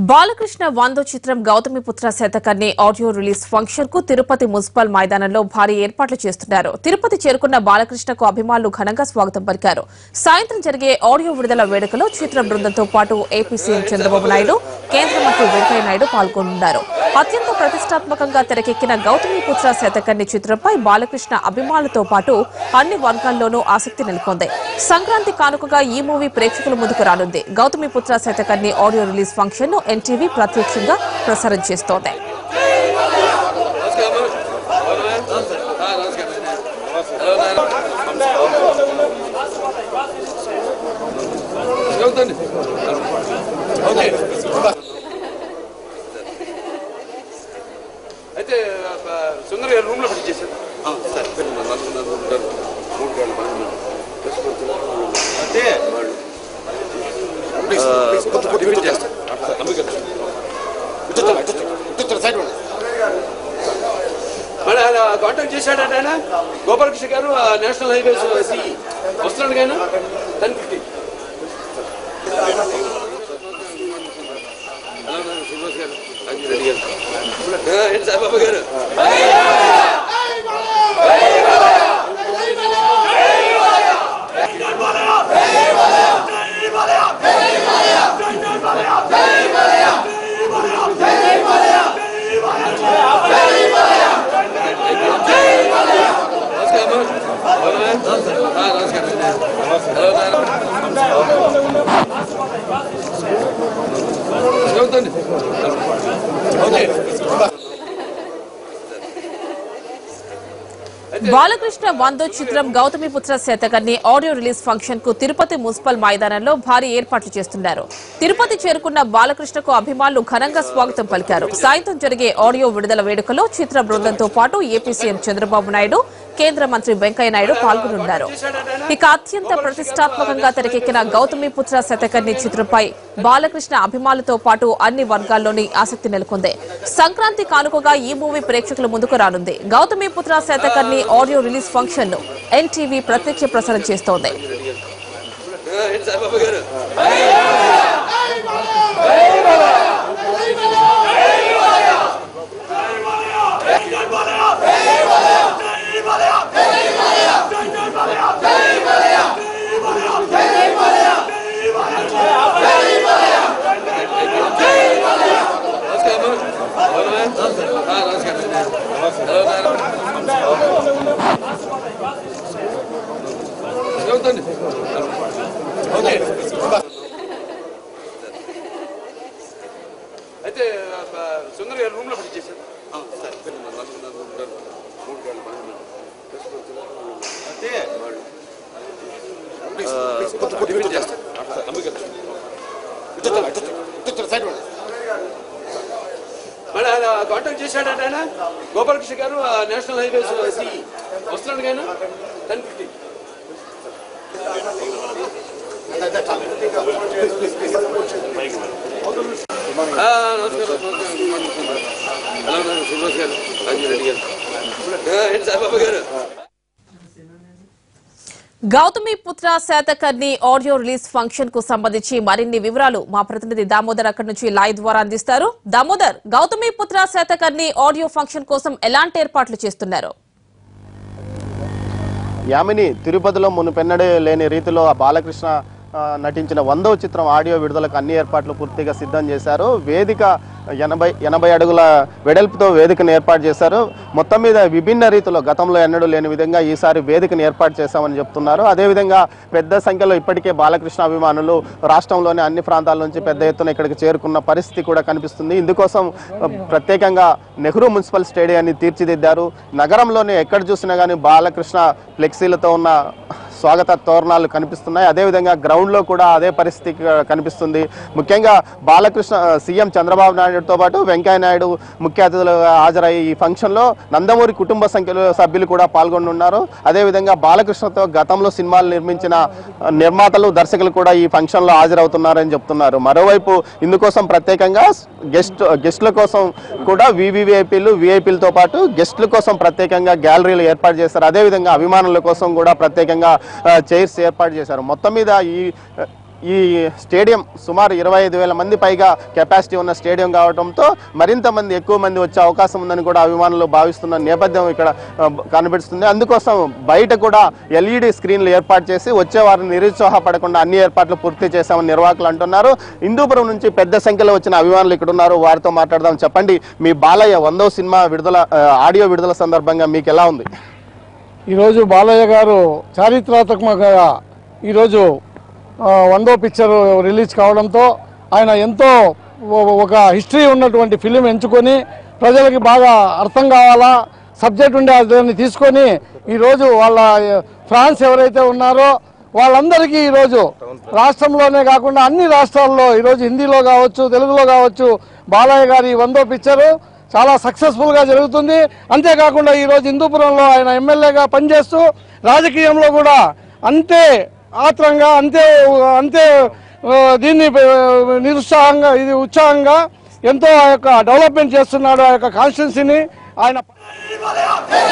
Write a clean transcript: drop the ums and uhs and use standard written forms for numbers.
బాలకృష్ణ 100 చిత్రం Gautamiputra Satakarni audio release function కు Tirupati municipal మైదానంలో భారీ ఏర్పాట్లు చేస్తున్నారు. తిరుపతి చేరుకున్న బాలకృష్ణకు అభిమానులు ఘనంగా స్వాగతం పలికారు. సాయంత్రం జరిగే ఆడియో విడుదల వేడుకలో చిత్ర బృందంతో పాటు ఏపీ సీఎం చంద్రబాబు నాయుడు, కేంద్ర మంత్రి వెంకయ్య నాయుడు పాల్గొనున్నారు. అత్యంత ప్రతిష్టాత్మకంగా తెరకెక్కిన గౌతమిపుత్ర శతకర్ణి చిత్రంపై బాలకృష్ణ అభిమానులతో పాటు అన్ని వర్గాల్లోనూ ఆసక్తి నెలకొంది. సంక్రాంతి కానుకగా ఈ మూవీ ప్రేక్షకుల ముందుకు రానుంది. Gautamiputra Satakarni audio release function ను ఎన్టీవీ ప్రత్యక్షంగా ప్రసారం చేస్తోంది. అయితే సుందర్ గారు రూమ్ లో పెట్టి చేశారు. మళ్ళీ కాంటాక్ట్ చేశాడట ఆయన గోపాలకృష్ణ గారు నేషనల్ హైవేస్ సిఈ వస్తున్నాడు కానీ 10:50. శ్రీనివాస్ గారు రెడీ గారు సాయిబాబా గారు బాలకృష్ణ 100 చిత్రం Gautamiputra Satakarni audio release function కు తిరుపతి మున్సిపల్ మైదానంలో భారీ ఏర్పాట్లు చేస్తున్నారు. తిరుపతి చేరుకున్న బాలకృష్ణకు అభిమానులు ఘనంగా స్వాగతం పలికారు. సాయంత్రం జరిగే ఆడియో విడుదల వేడుకలో చిత్ర బృందంతో పాటు ఏపీ సీఎం చంద్రబాబు నాయుడు, కేంద్ర మంత్రి వెంకయ్య నాయుడు పాల్గొనున్నారు. ఇక అత్యంత ప్రతిష్టాత్మకంగా తెరకెక్కిన గౌతమిపుత్ర శతకర్ణి చిత్రంపై బాలకృష్ణ అభిమానులతో పాటు అన్ని వర్గాల్లోని ఆసక్తి నెలకొంది. సంక్రాంతి కానుకగా ఈ మూవీ ప్రేక్షకుల ముందుకు రానుంది. Gautamiputra Satakarni audio release function ను ఎన్టీవీ ప్రత్యక్ష ప్రసారం చేస్తోంది. అయితే సుందర్ గారు రూమ్ లో పెట్టి చేశారు. మళ్ళీ కాంటాక్ట్ చేశాడట ఆయన గోపాలకృష్ణ గారు నేషనల్ హైవేస్ సిఈ వస్తున్నాడు కానీ 10:50. శ్రీనివాస్ గారు రెడీ గారు సాయిబాబా గారు Gautamiputra Satakarni audio release function కు సంబంధించి మరిన్ని వివరాలు మా ప్రతినిధి దామోదర్ అక్కడి నుంచి లైవ్ ద్వారా అందిస్తారు. దామోదర్, గౌతమిపుత్ర శతకర్ణి ఆడియో ఫంక్షన్ కోసం ఎలాంటి ఏర్పాట్లు చేస్తున్నారు? యామిని, తిరుపతిలో మునుపెన్నడే లేని రీతిలో బాలకృష్ణ నటించిన 100వ చిత్రం ఆడియో విడుదలకు అన్ని ఏర్పాట్లు పూర్తిగా సిద్ధం చేశారు. వేదిక 80 అడుగుల వెడల్పుతో వేదికను ఏర్పాటు చేశారు. మొత్తం మీద విభిన్న రీతిలో గతంలో ఎన్నడూ లేని విధంగా ఈసారి వేదికను ఏర్పాటు చేశామని చెప్తున్నారు. అదేవిధంగా పెద్ద సంఖ్యలో ఇప్పటికే బాలకృష్ణ అభిమానులు రాష్ట్రంలోని అన్ని ప్రాంతాల నుంచి పెద్ద ఎత్తున ఇక్కడికి చేరుకున్న పరిస్థితి కూడా కనిపిస్తుంది. ఇందుకోసం ప్రత్యేకంగా నెహ్రూ మున్సిపల్ స్టేడియాన్ని తీర్చిదిద్దారు. నగరంలోనే ఎక్కడ చూసినా కానీ బాలకృష్ణ ఫ్లెక్సీలతో ఉన్న స్వాగత తోరణాలు కనిపిస్తున్నాయి. అదేవిధంగా గ్రౌండ్లో కూడా అదే పరిస్థితి కనిపిస్తుంది. ముఖ్యంగా బాలకృష్ణ సీఎం చంద్రబాబు నాయుడుతో పాటు వెంకయ్య నాయుడు ముఖ్య అతిథులుగా హాజరయ్యి ఈ ఫంక్షన్లో నందమూరి కుటుంబ సభ్యులు కూడా పాల్గొనున్నారు. అదేవిధంగా బాలకృష్ణతో గతంలో సినిమాలు నిర్మించిన నిర్మాతలు, దర్శకులు కూడా ఈ ఫంక్షన్లో హాజరవుతున్నారని చెప్తున్నారు. మరోవైపు ఇందుకోసం ప్రత్యేకంగా గెస్టుల కోసం కూడా వివిఐపీలు, విఐపీలతో పాటు గెస్టుల కోసం ప్రత్యేకంగా గ్యాలరీలు ఏర్పాటు చేశారు. అదేవిధంగా అభిమానుల కోసం కూడా ప్రత్యేకంగా చైర్స్ ఏర్పాటు చేశారు. మొత్తం మీద ఈ స్టేడియం సుమారు 25,000 మంది పైగా కెపాసిటీ ఉన్న స్టేడియం కావడంతో మరింత మంది ఎక్కువ మంది వచ్చే అవకాశం ఉందని కూడా అభిమానులు భావిస్తున్న నేపథ్యం ఇక్కడ కనిపిస్తుంది. అందుకోసం బయట కూడా LED స్క్రీన్లు ఏర్పాటు చేసి వచ్చే వారిని నిరుత్సాహపడకుండా అన్ని ఏర్పాట్లు పూర్తి చేశామని నిర్వాహకులు అంటున్నారు. హిందూపురం నుంచి పెద్ద సంఖ్యలో వచ్చిన అభిమానులు ఇక్కడ ఉన్నారు, వారితో మాట్లాడదాం. చెప్పండి, మీ బాలయ్య 100వ సినిమా ఆడియో విడుదల సందర్భంగా మీకు ఎలా ఉంది? ఈరోజు బాలయ్య గారు చారిత్రాత్మకంగా ఈరోజు 100వ పిక్చర్ రిలీజ్ కావడంతో ఆయన ఎంతో ఒక హిస్టరీ ఉన్నటువంటి ఫిలిం ఎంచుకొని ప్రజలకి బాగా అర్థం కావాలా సబ్జెక్ట్ ఉండే దాన్ని తీసుకొని ఈరోజు వాళ్ళ ఫ్రాన్స్ ఎవరైతే ఉన్నారో వాళ్ళందరికీ ఈరోజు రాష్ట్రంలోనే కాకుండా అన్ని రాష్ట్రాల్లో ఈరోజు హిందీలో కావచ్చు, తెలుగులో కావచ్చు, బాలయ్య గారి 100వ పిక్చరు చాలా సక్సెస్ఫుల్గా జరుగుతుంది. అంతేకాకుండా ఈరోజు హిందూపురంలో ఆయన ఎమ్మెల్యేగా పనిచేస్తూ రాజకీయంలో కూడా అంతే ఆత్రంగా అంతే దీన్ని నిరుత్సాహంగా ఉత్సాహంగా ఎంతో ఆ యొక్క డెవలప్మెంట్ చేస్తున్నాడు ఆ యొక్క కాన్స్టిట్యున్సీని. ఆయన